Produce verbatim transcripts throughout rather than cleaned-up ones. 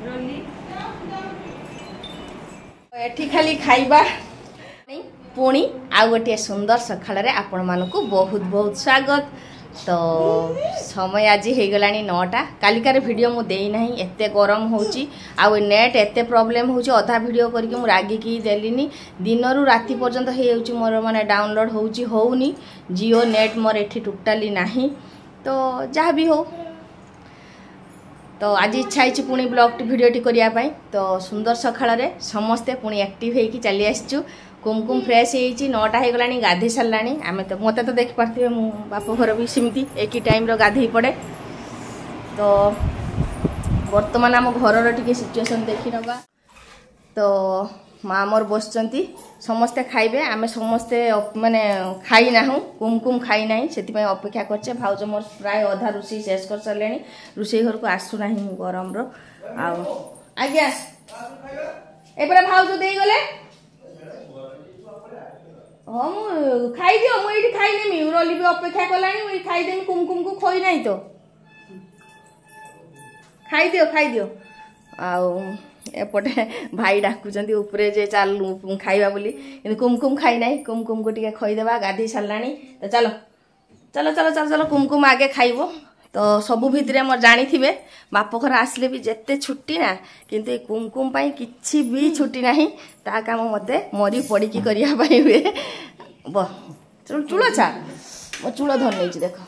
एठी खाली खाइबा पुणी आउ गोटे सुंदर सकाळ रे आपण मानकु बहुत बहुत स्वागत। तो समय आज हो गला नौटा कालिकार वीडियो मु देई नहीं एते गरम होची आ नेट एते प्रॉब्लम होची अधा वीडियो करके मु रागी की देलिनी दिन रु राति पर्यंत हे होची मोर माने डाउनलोड होची होउनी जियो नेट मोर एठी टोटली नाही। तो जहाँ भी हो तो आज इच्छा है पुणी ब्लॉग वीडियो टी करिया पाई। तो सुंदर सकाळ रे समस्ते पुणी एक्टिव होइकी चली आसचु कुमकुम फ्रेश होइची नौटा हो गला गाधे सारा आम तो मत तो देख पारे मो बाप घर भी सेमती एक ही टाइम गाधे पड़े। तो बर्तमान आम घर टी सिचुएसन देखी नवा। तो माँ मोर बस समस्ते खाइबे आम समस्ते माने खाई ना कुमकुम खाई ना से अपेक्षा करचे भाउज मोर प्राय अधा रोषे शेष कर सारे रोषे घर को आसुना गरम रो आज्ञा एपरा भाउज दे गले हाँ मु खाई दियो मुझे खाई नेमी रोली भी अपेक्षा कलानी मुझे खाई देमी कुमकुम को खोई नहीं तो खाई दियो खाई दियो आउ एपटे भाई डाकुचंती ऊपरे जे चाल खाइबा बोली कुमकुम खाई नहीं कुमकुम को टिके खोईदेबा गाधी सारानी। तो चलो चलो चलो चलो चलो कुमकुम आगे खाइबो। तो सबु भितरे मोर जानी थिबे बाप घर आसले भी जेते छुट्टी ना किंतु कुमकुम पाई किछि भी छुट्टी नाही ता काम मते मरी पड़ी की करिया पाई हुए ब चूल छा मो चूल धर नहीं देख।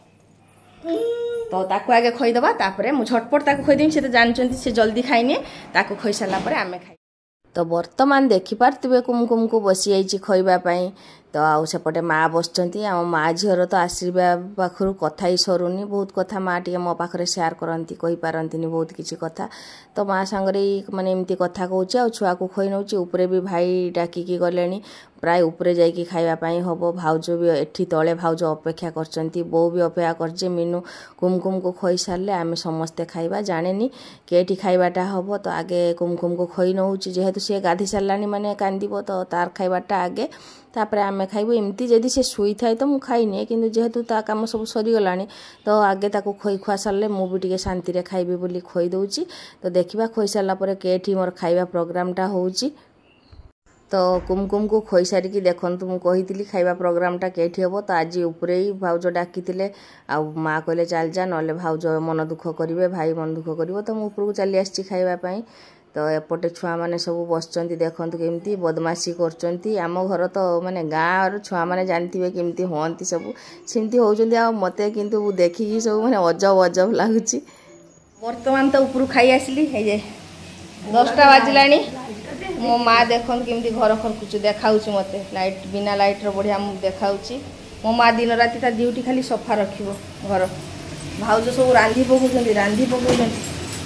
तो ताकू आगे खोईदेबा तापरे मु झटपट ताकू खोईदेमी से तो जानचंती से जल्दी खाइने ताकू खोई सारा परे आमे खाइ। तो वर्तमान देखि पारथिबे कुमकुम को बसी आइछि खोइबा पई। तो आउ सेपटे माँ बसचंती आम माँ झीर तो आसवा पाखर कथा ही सरुनी बहुत कथा माँ टी मो पाखे सेयार करती कही पारती बहुत किसी कथा। तो माँ सांगरे माने एमती कथा कहूँ आ छुआ को खोई नौची उपरे भी भाई डाकिकी गले प्राय उपरे जाइकी खाइबापी हम भाउज भी एठी तले भाउज अपेक्षा करचंती बो भी अपेक्षा करजे मीनू कुमकुम को खोई सारे आम समस्ते खाइबा जाने केठी खाइबाटा हम। तो आगे कुमकुम को खोई नौची जेहेतु सी गाधी सारानी माने कांदिबो तो तार खाइबाटा आगे तापर आम खाइबू एमती जदि से शुई थाए तो मुझे खाइनी कि जेहेतु ता काम सब सरीगला तो आगे ताको खोई खुआ सारे मु भी टिके शांति रे खाइबी बोली खोई दउची। तो देखिबा खोई सारा पर केठी मोर खाइबा प्रोग्रामटा होउची। तो कुमकुम को खोई सारिकी देखंतु मु कहितली खाइबा प्रोग्रामटा केठी हबो। तो आज उपरे ही भाउज डाकितिले आ माँ कहले चल जा नले भाउज मन दुख करिवे भाई मन दुख करिवो। तो मु ऊपर को चली आछि खाइबा पई। तो एपटे छुआ मैंने सब बसचंती देखंतु केमती बदमाशी करचंती आम घर तो माने गाँव छुआ मैंने जानते केमती हंती सब सेमती होचंती आ मते किंतु देखिकी सब माने अजब अजब लगुची। वर्तमान तो ऊपर खाई आसली हे जे दसटा बाजिलानी मो माँ देखन केमती घर खरकुची देखाउची मते लाइट बिना लाइट रो बढ़िया मु देखाउची। मो माँ दिन राति ता ड्यूटी खाली सफा रखिबो घर भाउज सब रांधी पकाउचंती रांधी पकाउचंती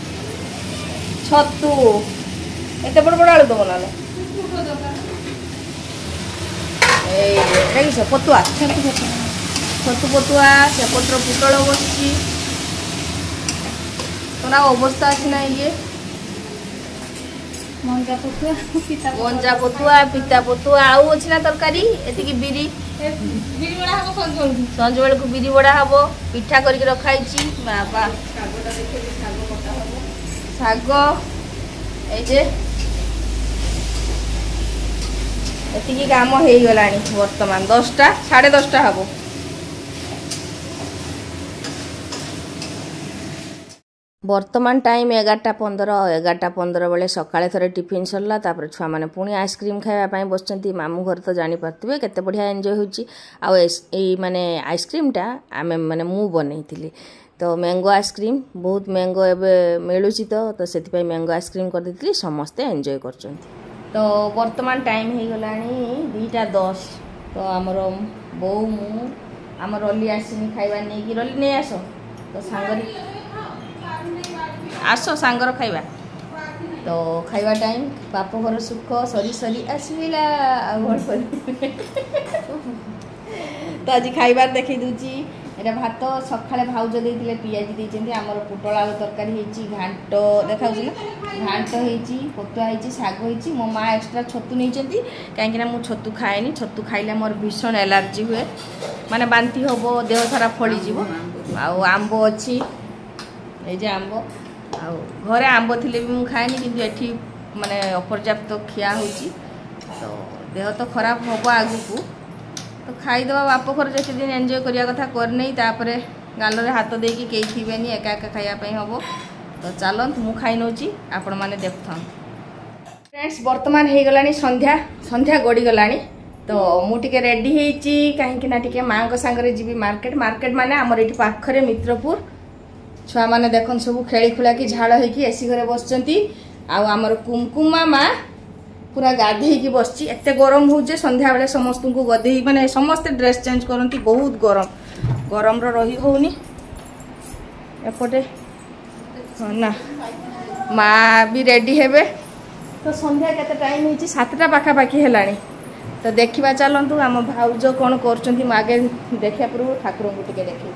छतु एत बड़ बड़ आलू दब ना पतुआ छतु पतुआ सेपटर पुटल बसी तोरा अवस्था अच्छी ना ये मंजा पतुआ मंजा पतुआ पिता पतुआ आउ अच्छी ना तरकारी एति बिरी बिरी बड़ा हम संज बेल को बिरी बड़ा हम पिठा करके रखाई बाबा शाग ये एति काम हो गला वर्तमान दसटा साढ़े दसटा हम। वर्तमान टाइम एगारटा पंदर एगारटा पंदर बेले सकाଳେ थरे टिफिन सरला तापर छुआ माने पुणी आइसक्रीम खाइबापी बसचंती मामू घर तो जानी पारथिबे केते बढ़िया एंजॉय होची। आ ए माने आइसक्रीमटा आमे माने मु बनैथिली। तो मैंगो आइसक्रीम बहुत मैंगो एबे मिलूची तो तो से मैंगो आइसक्रीम कर देती समस्ते एंजॉय कर। तो वर्तमान टाइम हो गला दुईटा दस। तो आमर बो मु आम रली आसनी खाइबा नहीं कि रली नहीं आस तो सांगरी आस सांगर खाइबा। तो खाइबा टाइम बाप घर सुख सरी सरी आसला तो आज खाइबार देखी दूची एटा भात सकाळे भाउज देइतिले पियाजी देइचंती आमर पुटल आलू तरकारी हेची घांट देखाउछि ना घांट हेची पतुआ हेची साग हेची मो माँ एक्स्ट्रा छतु नैचंती काहेकि ना मु छतु खाएनी छतु खाइले मोर भीषण एलर्जी हुए माने बांती होबो देह सारा फळी जीवो आ आंबो अछि ए जे आंबो घरे आंब थिले भी मु खाएनी किंतु एठी माने अपर्याप्त खिया होची तो देह तो खराब होबो आगु को तो खाई दवा बाप घर जते दिन एंजॉय करिया कथा कर नहीं तापरे गाल रे हाथ देकी केई थिबेनी एका एका खाया पई हबो तो चलंत मु खाई नोची आपण माने देखथन फ्रेंड्स वर्तमान हे गलानी संध्या संध्या गडी गलानी तो मु टिके रेडी हेची काहे कि ना टिके मां को संगरे जीबी मार्केट मार्केट माने हमर एठी पाखरे मित्रपुर छुआ माने देखन सब खेली खुला की झाड़ हेकी एसी घरे बसचंती आ हमर कुमकुमा मां पूरा गाधे की बसची एते गरम हो जे संध्या बेले समस्त को गधे माने समस्त ड्रेस चेंज करंती बहुत गरम गरम रो रही होनी एपटे ना मां भी रेडी हेबे तो संध्या केते टाइम हेची सातटा पाखा पाखी हेलानी तो देखिबा चलंतु हम भाउज कोन करचंती मागे देखिया पूर्व ठाकुर को टिके देखि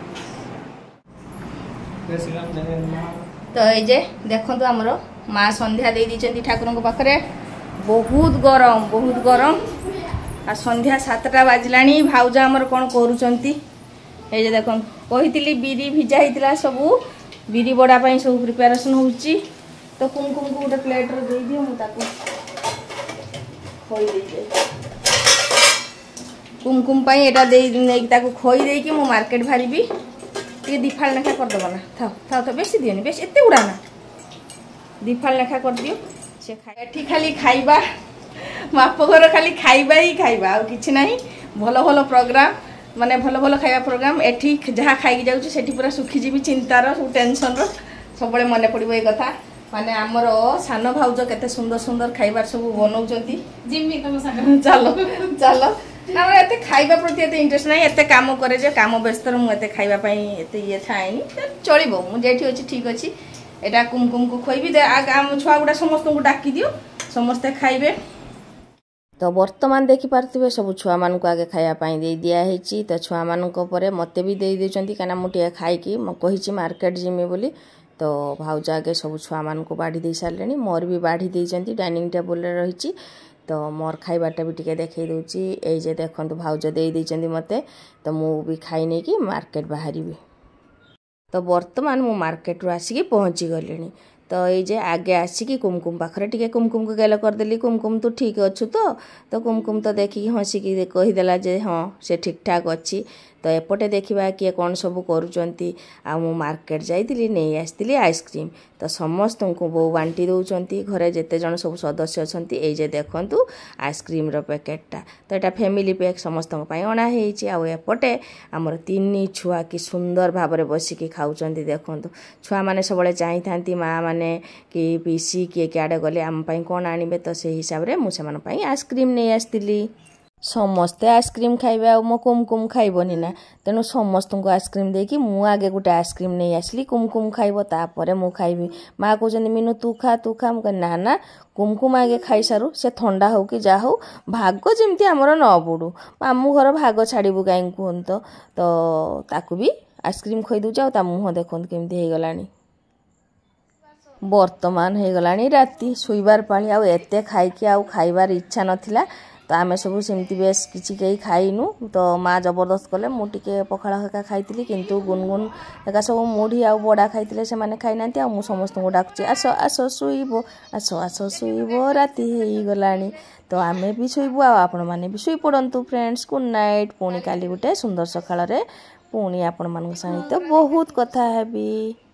तो ये देखो आमर माँ संध्या दे दी ठाकुर पाखे बहुत गरम बहुत गरम आ संध्या सातटा बाजला भाउज आमर कौन कर देख कही बिरी भिजा होता सब बिरी बड़ा सब प्रिपेरेसन हो तो कुमकुम को गोटे प्लेट दे दियो मुझे कुमकुम यहाँ खोई देकी मु मार्केट बाहरी ये दिफाल लेखा करदेव ना था था तो बेसी दियो बेस एत गुड़ा ना दिफाल लेखा कर दियो से खाई खाली खाइबा बाप घर खाली खाइबा ही खाइबा आ किछि नाही भलो भलो प्रोग्राम माने भलो भलो खाइबा प्रोग्राम एठी जहाँ खाई जाउछि सेठी पूरा सुखी जीवी चिंतार सब टेंशन रो सबले मने पड़िबो ए कथा माने हमर सान भाउज केते सुंदर सुंदर खाइबार सब बनौचंती जिम्मी तम साग चलो चलो ना एते खाइबा प्रति एते इंटरेस्ट नाही एते काम करे जे काम व्यस्त मु एते खाइबा पई एते ये थाएनी चलिबो मु जेठी अछि ठीक अछि एटा कुमकुम को खोइबी दे आम छुआ गुडा समस्त को डाकी दियो समस्त खाइबे तो वर्तमान देखि पारथिबे सब छुआ मान को आगे खाया पई दे दिया हेची तो छुआ मान को परे मते भी दे देचंती काना मुटिया खाई की म कहिची मार्केट जिमे बोली तो भाउज आगे सब छुआ मान को बाढ़ी दे सारलेनी मोर भी बाढ़ी देचंती डाइनिंग टेबल रे रहिची तो मोर खाइबाटा भी टिके देखै दोची ए जे देखंतु भाउज दे देचंती मते तो मु भी खाई नै कि मार्केट बाहरीबी तो वर्तमान मु मार्केट रो आसी की पहुंची गलेनी तो ये जे आगे आसिकी कुमकुम पाखरे टिके कुमकुम को गेल करदेली कुमकुम तू ठीक अच्छु तो तो कुमकुम तो देखिकी हसिकी कहीदेला जे हाँ से ठीक ठाक अच्छी तो एपटे देखा किए कौन सब करुँच आ मु मार्केट जाइली नहीं आसती आइसक्रीम तो समस्त को बो बांटी दौरान घरे जिते जन सब सदस्य अच्छा ये देखु आइसक्रीम रो पैकेटा तो यहाँ फैमिली पैक समस्त अणाई आएपटे आमर तीन छुआ कि सुंदर भाव में बसिकी खाऊँ देखु छुआ मैंने सब चाही था माँ मैंने कि पीसी किए किए गले आम कौन आणवे तो से हिसाब से मुझे आइसक्रीम नहीं आसती समस्ते आइसक्रीम खाइबे आ मो कुमकुम खाइबनी ना तेणु समस्त को आइसक्रीम देकी मु आगे गोटे आइसक्रीम नहीं आसली कुमकुम खाइब तापर मु खाइबी माँ कहते मीनू तू खा तू खा मुझे ना ना कुमकुम आगे खाई सारू से ठंडा हो कि जा हो भाग जमती आमर न बुड़ू मामू घर भाग छाड़बू कहीं कहत तो ताकू भी आइसक्रीम खोई दूचे आ मुह देखते केमती हो गलानी वर्तमान हो गलानी राति शुइबार पाली आउ एते खाइकी आउ खाइबार इच्छा नथिला तो आम सब सेमती बेस किसी कहीं खाइनु तो माँ जबरदस्त कले मु टिके पखाड़ हेका खाई किंतु गुनगुन एका सब मुढ़ी आ बड़ा खाई से मैंने खाई ना मु समस्त को डाकुची आस आस शुइब आस आस शुइब राति हो गलानी तो आम भी शुइबू आपण मैंने भी शुई पड़तु फ्रेंड्स गुड नाइट पुणी काली गोटे सुंदर सकाळ पुणी आपण मान सहित बहुत कथा हेबी।